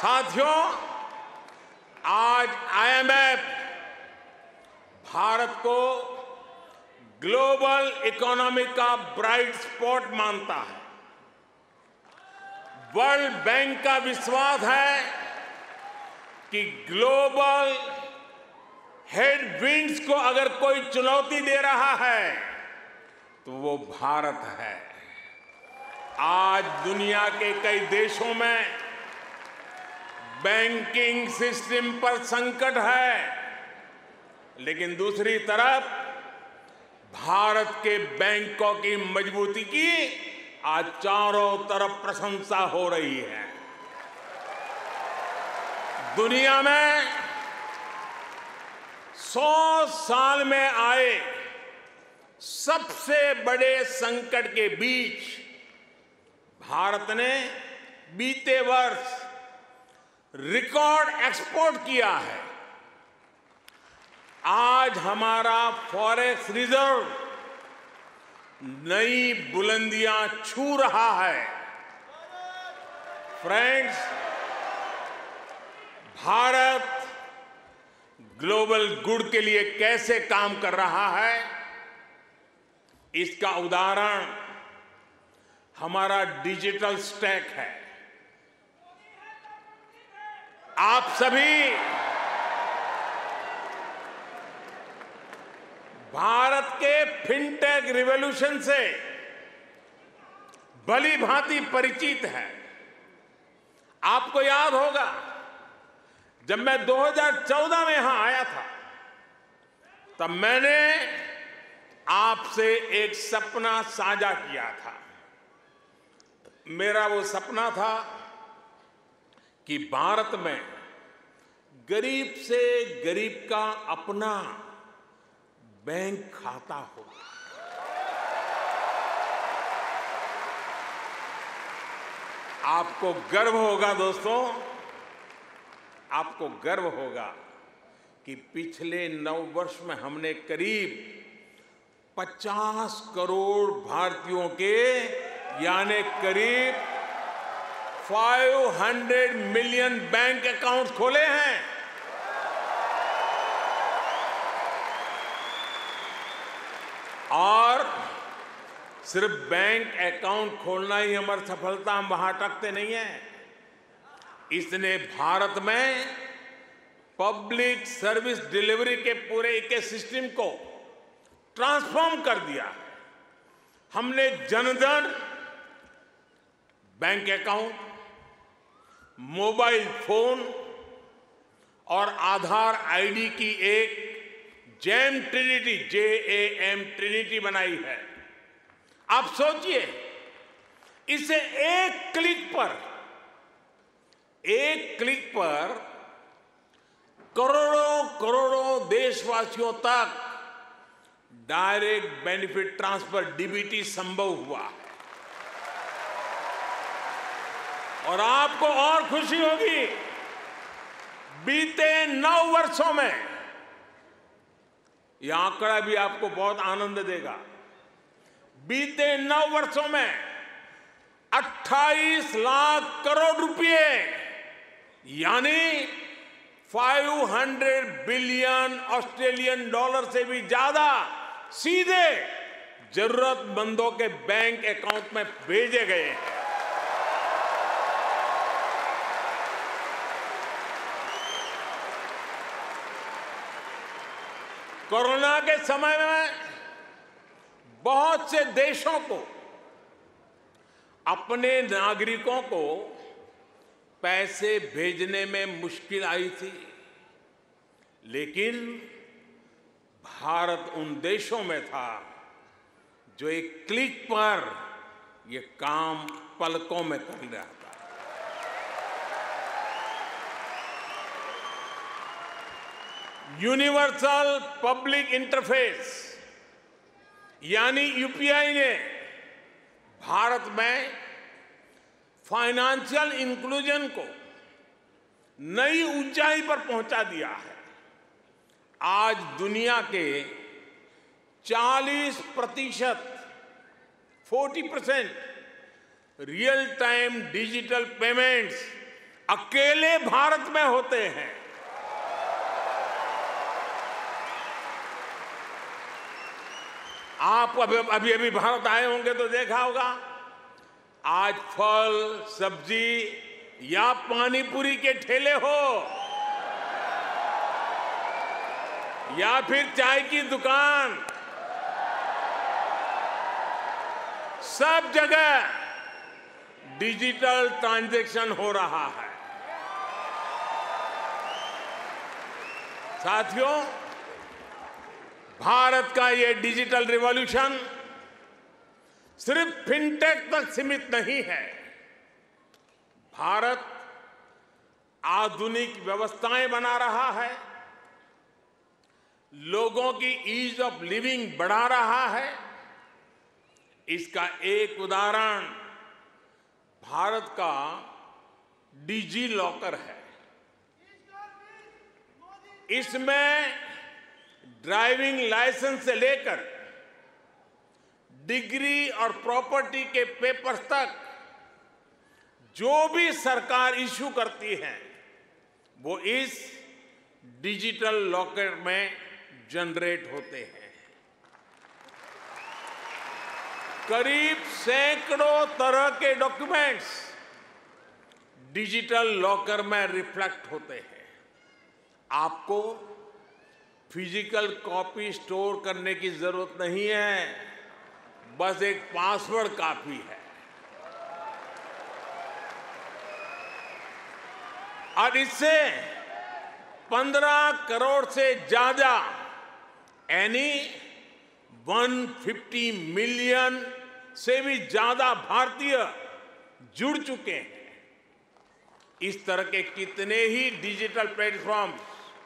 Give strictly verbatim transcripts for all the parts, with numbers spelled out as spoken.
साथियों, आज I am F Bharat को ग्लोबल इकोनॉमी का ब्राइट स्पॉट मानता है। वर्ल्ड बैंक का विश्वास है कि ग्लोबल हेडविंड्स को अगर कोई चुनौती दे रहा है तो वो भारत है। आज दुनिया के कई देशों में बैंकिंग सिस्टम पर संकट है, लेकिन दूसरी तरफ भारत के बैंकों की मजबूती की आज चारों तरफ प्रशंसा हो रही है। दुनिया में सौ साल में आए सबसे बड़े संकट के बीच भारत ने बीते वर्ष रिकॉर्ड एक्सपोर्ट किया है। आज हमारा फॉरेक्स रिजर्व नई बुलंदियां छू रहा है। फ्रेंड्स, भारत ग्लोबल गुड के लिए कैसे काम कर रहा है, इसका उदाहरण हमारा डिजिटल स्टैक है। आप सभी भारत के फिनटेक रिवॉल्यूशन से भली भांति परिचित हैं। आपको याद होगा, जब मैं दो हज़ार चौदह में यहां आया था, तब मैंने आपसे एक सपना साझा किया था। मेरा वो सपना था कि भारत में गरीब से गरीब का अपना बैंक खाता हो। आपको गर्व होगा दोस्तों, आपको गर्व होगा कि पिछले नौ वर्ष में हमने करीब पचास करोड़ भारतीयों के यानी करीब पाँच सौ मिलियन बैंक अकाउंट खोले हैं। और सिर्फ बैंक अकाउंट खोलना ही हमारी सफलता, हम वहां अटकते नहीं हैं। इसने भारत में पब्लिक सर्विस डिलीवरी के पूरे इकोसिस्टम को ट्रांसफॉर्म कर दिया। हमने Jandhan bank account, mobile phone और आधार आईडी की एक JAM trinity J A M trinity बनाई है। आप सोचिए, इसे एक क्लिक पर एक क्लिक पर करोड़ों करोड़ों देशवासियों तक डायरेक्ट बेनिफिट ट्रांसफर डीबीटी संभव हुआ है। और आपको और खुशी होगी, बीते नौ वर्षों में, यह आंकड़ा भी आपको बहुत आनंद देगा, बीते नौ वर्षों में अट्ठाईस लाख करोड़ रुपए यानी पाँच सौ बिलियन ऑस्ट्रेलियन डॉलर से भी ज्यादा सीधे जरूरतमंदों के बैंक अकाउंट में भेजे गए हैं। कोरोना के समय में बहुत से देशों को अपने नागरिकों को पैसे भेजने में मुश्किल आई थी, लेकिन भारत उन देशों में था जो एक क्लिक पर ये काम पलकों में कर रहा था। यूनिवर्सल पब्लिक इंटरफेस यानी यूपीआई ने भारत में फाइनेंशियल इंक्लूजन को नई ऊंचाई पर पहुंचा दिया है। आज दुनिया के चालीस प्रतिशत चालीस percent real time digital payments अकेले भारत में होते हैं। आप अभी अभी अभी भारत आए होंगे तो देखा होगा, आज फल सब्जी या पानी पूरी के ठेले हो या फिर चाय की दुकान, सब जगह डिजिटल ट्रांजैक्शन हो रहा है। साथियों, भारत का ये डिजिटल रिवॉल्यूशन सिर्फ फिनटेक तक सीमित नहीं है। भारत आधुनिक व्यवस्थाएं बना रहा है, लोगों की ईज ऑफ लिविंग बढ़ा रहा है। इसका एक उदाहरण भारत का डिजी लॉकर है। इसमें ड्राइविंग लाइसेंस से लेकर डिग्री और प्रॉपर्टी के पेपर्स तक जो भी सरकार इश्यू करती है वो इस डिजिटल लॉकर में जनरेट होते हैं। करीब सैकड़ों तरह के डॉक्यूमेंट्स डिजिटल लॉकर में रिफ्लेक्ट होते हैं। आपको फिजिकल कॉपी स्टोर करने की जरूरत नहीं है, बस एक पासवर्ड काफी है। और इससे पंद्रह करोड़ से ज्यादा यानी एक सौ पचास मिलियन से भी ज्यादा भारतीय जुड़ चुके हैं। इस तरह के कितने ही डिजिटल प्लेटफॉर्म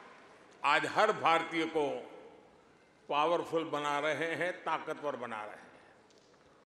आज हर भारतीय को पावरफुल बना रहे हैं, ताकतवर बना रहे हैं।